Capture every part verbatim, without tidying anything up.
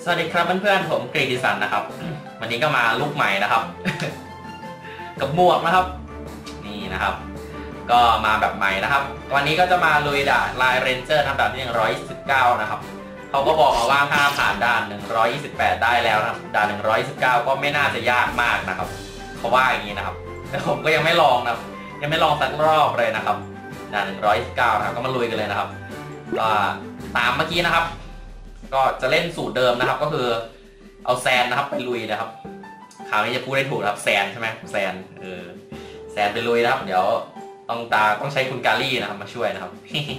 สวัสดีครับเพื่อนๆผมกรีฑิสันนะครับวันนี้ก็มาลุกใหม่นะครับ กับหมวกนะครับนี่นะครับก็มาแบบใหม่นะครับวันนี้ก็จะมาลุยด่านลายเรนเจอร์ทำด่านที่หนึ่งร้อยยี่สิบเก้านะครับเขาก็บอกมาว่าถ้าผ่านด่านหนึ่งร้อยยี่สิบแปดได้แล้วนะครับด่านหนึ่งร้อยยี่สิบเก้าก็ไม่น่าจะยากมากนะครับเขาว่าอย่างนี้นะครับแต่ผมก็ยังไม่ลองนะครับยังไม่ลองสักรอบเลยนะครับด่านหนึ่งร้อยยี่สิบเก้านะครับก็มาลุยกันเลยนะครับก็ตามเมื่อกี้นะครับก็จะเล่นสูตรเดิมนะครับก็คือเอาแซนนะครับไปลุยนะครับคราวนี้จะพูดได้ถูกนะครับแซนใช่ไหมแซนเออแซนไปลุยนะครับเดี๋ยวต้องตาต้องใช้คุณกาลี่นะครับมาช่วยนะครับ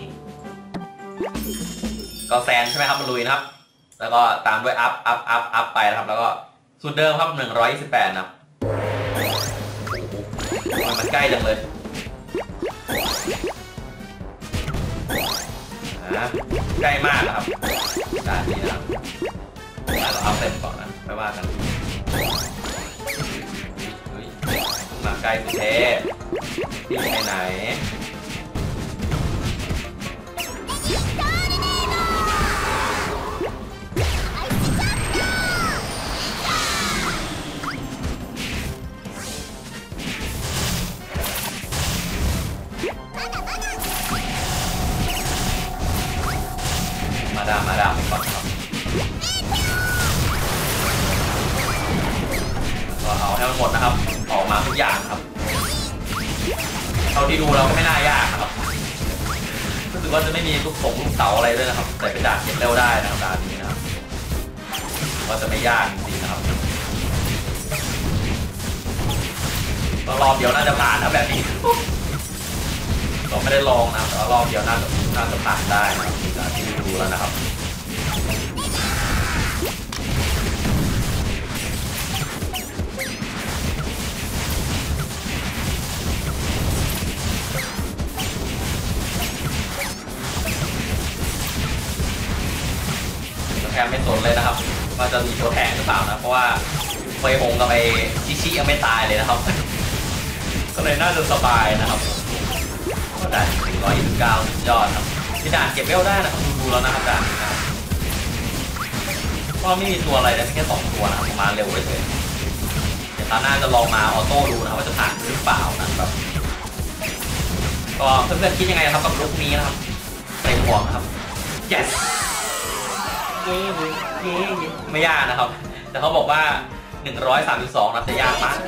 ก็แซนใช่ไหมครับมาลุยนะครับแล้วก็ตามด้วยอัพอัพอัพอัพไปนะครับแล้วก็สูตรเดิมครับหนึ่งร้อยยี่สิบแปดนะครับมันใกล้จังเลยใกล้มากนะครับด่านนี้นะครับเราเอาเต็มก่อนนะไม่ว่ากันมาใกล้สุดเทที่ไหนไหนมาดามมาดามไปก่อนครับก็เอาให้มันหมดนะครับออกมาทุกอย่างครับเท่าที่ดูเราก็ไม่น่ายากนะครับรู้สึกว่าจะไม่มีลูกสงลูกเสาอะไรด้วยนะครับแต่เป็นด่านเก็บเร็วได้นะครับด่านนี้นะครับว่าจะไม่ยากจริงๆนะครับก็รอบเดียวน่าจะผ่านนะแบบนี้เราไม่ได้ลองนะแต่รอบเดียวน่าจะน่าจะผ่านได้นะครับที่ดูแล้วนะครับแทบไม่สนเลยนะครับว่าจะมีตัวแทงหรือเปล่านะเพราะว่าเฟยฮงกับไอชิชิยังไม่ตายเลยนะครับ ก็เลยน่าจะสบายนะครับก็ด่านหนึ่งร้อยยี่สิบเก้ายอดครับที่ด่านเก็บเวลได้นะครับดูแล้วนะครับด่านนี้นะครับก็ไม่มีตัวอะไรนะแค่สองตัวนะมาเร็วเฉยเดี๋ยวตาหน้าจะลองมาออโต้ดูนะครับว่าจะผ่านหรือเปล่านะครับก็เพื่อนๆคิดยังไงครับกับลุคนี้นะครับใส่หมวกครับ yesไม่ยากนะครับแต่เขาบอกว่าหนึ่งร้อยสามสิบสองนะจะยากมาก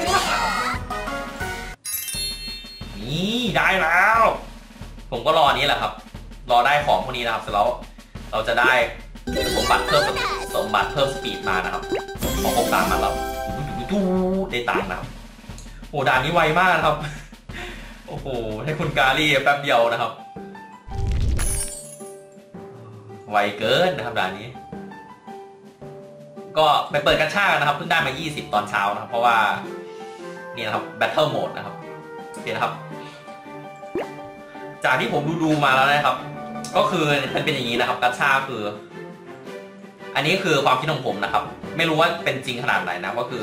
นี่ได้แล้วผมก็รอนี้แหละครับรอได้ของพวกนี้นะครับเสร็จแล้วเราจะได้สมบัติเพิ่มสมบัติเพิ่มสปีดมานะครับของครบตามมาแล้วดูได้ตังค์นะครับโอ้ด่านนี้ไวมากนะครับโอ้โหให้คุณกาลี่แป๊บเดียวนะครับไวเกินนะครับด่านนี้ก็ไปเปิดกระชากนะครับเพิ่งได้มายี่สิบตอนเช้านะครับเพราะว่านี่นะครับ Battle Mode นะครับโอเคนะครับจากที่ผมดูดูมาแล้วนะครับก็คือมันเป็นอย่างนี้นะครับกระชากคืออันนี้คือความคิดของผมนะครับไม่รู้ว่าเป็นจริงขนาดไหนนะก็คือ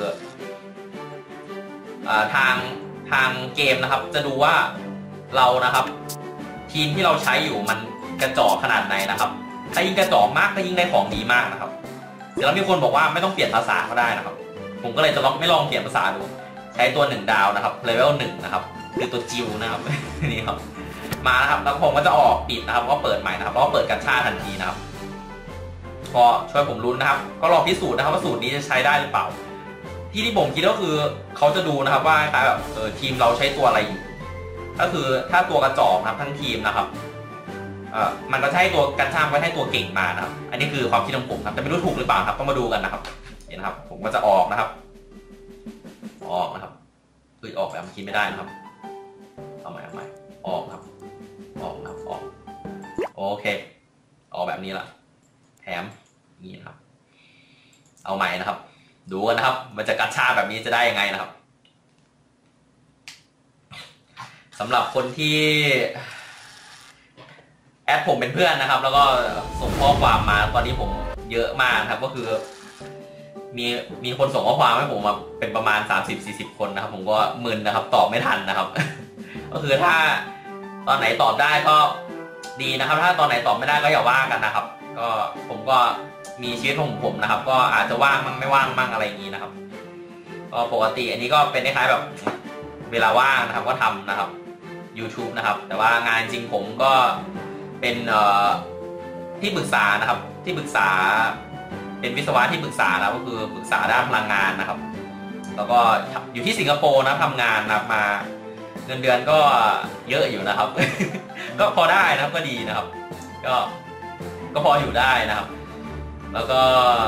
ทางทางเกมนะครับจะดูว่าเรานะครับทีมที่เราใช้อยู่มันกระจอกขนาดไหนนะครับถ้ายิ่งกระจอกมากก็ยิ่งได้ของดีมากนะครับเดี๋ยวมีคนบอกว่าไม่ต้องเปลี่ยนภาษาก็ได้นะครับผมก็เลยจะลองไม่ลองเปลี่ยนภาษาดูใช้ตัวหนึ่งดาวนะครับเลเวลหนึ่งนะครับคือตัวจิวนะครับ นี่ครับมานะครับแล้วผมก็จะออกปิดนะครับก็เปิดใหม่นะครับแล้วก็เปิดกัญชาทันทีนะครับก็ช่วยผมลุ้นนะครับก็ลองพิสูจน์นะครับว่าสูตรนี้จะใช้ได้หรือเปล่าที่ที่ผมคิดก็คือเขาจะดูนะครับว่าคล้ายแบบเออทีมเราใช้ตัวอะไรอยู่ก็คือถ้าตัวกระจอกนะครับทั้งทีมนะครับเอ่อมันก็ใช้ตัวกัญชาไว้ให้ตัวเก่งมานะครับอันนี้คือความคิดของผมครับแต่ไม่รู้ถูกหรือเปล่าครับต้องมาดูกันนะครับเห็นนะครับผมก็จะออกนะครับออกนะครับคือออกแบบคิดไม่ได้นะครับเอาใหม่เอาใหม่ออกครับออกนะครับออกโอเคออกแบบนี้ละแถมนี่นะครับเอาใหม่นะครับดูกันนะครับมันจะกัญชาแบบนี้จะได้ยังไงนะครับสำหรับคนที่แอดผมเป็นเพื่อนนะครับแล้วก็ส่งข้อความมาตอนนี้ผมเยอะมากครับก็คือมีมีคนส่งข้อความให้ผมมาเป็นประมาณ สามสิบถึงสี่สิบ คนนะครับผมก็มึนนะครับตอบไม่ทันนะครับ ก็คือถ้าตอนไหนตอบได้ก็ดีนะครับถ้าตอนไหนตอบไม่ได้ก็อย่าว่ากันนะครับก็ผมก็มีชีวิตของผมนะครับก็อาจจะว่างมั่งไม่ว่างมั่งอะไรอย่างนี้นะครับก็ปกติอันนี้ก็เป็นคล้ายๆแบบเวลาว่างนะครับก็ทำนะครับ YouTube นะครับแต่ว่างานจริงผมก็เป็นที่ปรึกษานะครับที่ปรึกษาเป็นวิศวะที่ปรึกษาแล้วก็คือปรึกษาด้านพลังงานนะครับแล้วก็อยู่ที่สิงคโปร์นะทำงานนะมาเงินเดือนก็เยอะอยู่นะครับ ก็พอได้นะครับก็ดีนะครับก็ก็พออยู่ได้นะครับแล้วก็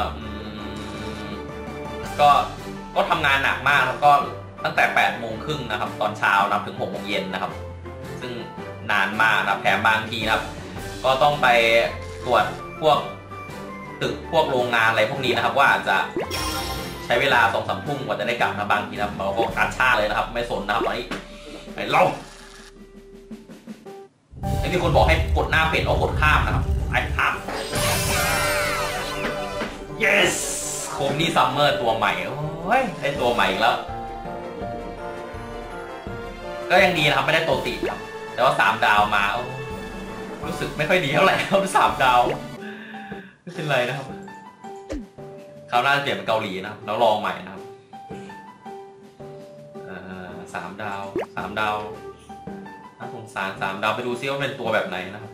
ก็ก็ทำงานหนักมากแล้วก็ตั้งแต่แปดโมงครึ่งนะครับตอนเช้านะถึงหกโมงเย็นนะครับซึ่งนานมากนะแถมบางทีนะครับก็ต้องไปตรวจพวกตึกพวกโรงงานอะไรพวกนี้นะครับว่าอาจจะใช้เวลาสองสามทุ่มกว่าจะได้กลับนะบางทีนะเราก็การชาเลยนะครับไม่สนนะครับตอนนี้ไปเล่าไอ้ที่คนบอกให้กดหน้าเพจเอากดข้ามนะครับไอ้ข้าม yes โคมนี่ซัมเมอร์ตัวใหม่โอ้ยได้ตัวใหม่อีกแล้วก็ยังดีนะครับไม่ได้ตัวติดครับแต่ว่าสามดาวมารู้สึกไม่ค่อยดีเท่าไหร่ครับสามดาวไม่เป็นไรนะครับคราวหน้าจะเปลี่ยนเป็นเกาหลีนะครับแล้วลองใหม่นะครับสามดาวสามดาวน่าสงสารสามดาวไปดูซิว่าเป็นตัวแบบไหนนะครับ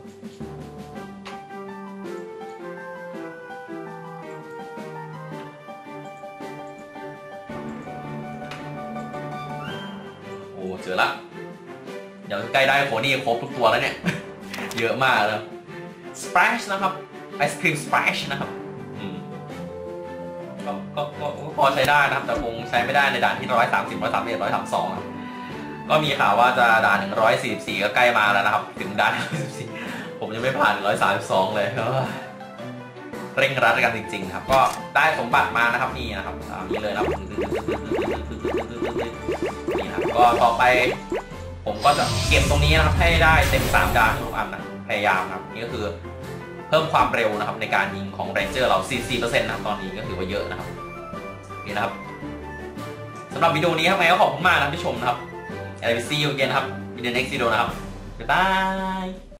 โอ้เจอละเดี๋ยวใกล้ได้โคนี่ครบทุกตัวแล้วเนี่ย เยอะมากแล้วสเปรชนะครับไอศครีมสเปรชนะครับก็ก็ก็พอใช้ได้นะครับแต่คงใช้ไม่ได้ในด่านที่ร้อยสามสิบร้อยสามสิบร้อยสามสองก็มีข่าวว่าจะด่านหนึ่งร้อยสี่สิบสี่ก็ใกล้มาแล้วนะครับถึงด่านหนึ่งร้อยสี่สิบสี่ผมยังไม่ผ่านหนึ่งร้อยสามสิบสองเลยเร่งรัดกันจริงๆครับก็ได้สมบัติมานะครับนี่นะครับตามนี้เลยนะครับนี่ครับก็ต่อไปผมก็จะเก็บตรงนี้นะครับให้ได้เต็มสามดาวทุกอันนะพยายามครับนี่ก็คือเพิ่มความเร็วนะครับในการยิงของ Ranger เรา สี่สิบสี่เปอร์เซ็นต์ นะครับตอนนี้ก็ถือว่าเยอะนะครับนี่นะครับสำหรับวิดีโอนี้ครับไงก็ขอบคุณมากนะที่ชมนะครับ I will see you again นะครับ in the next video นะครับบ๊ายบาย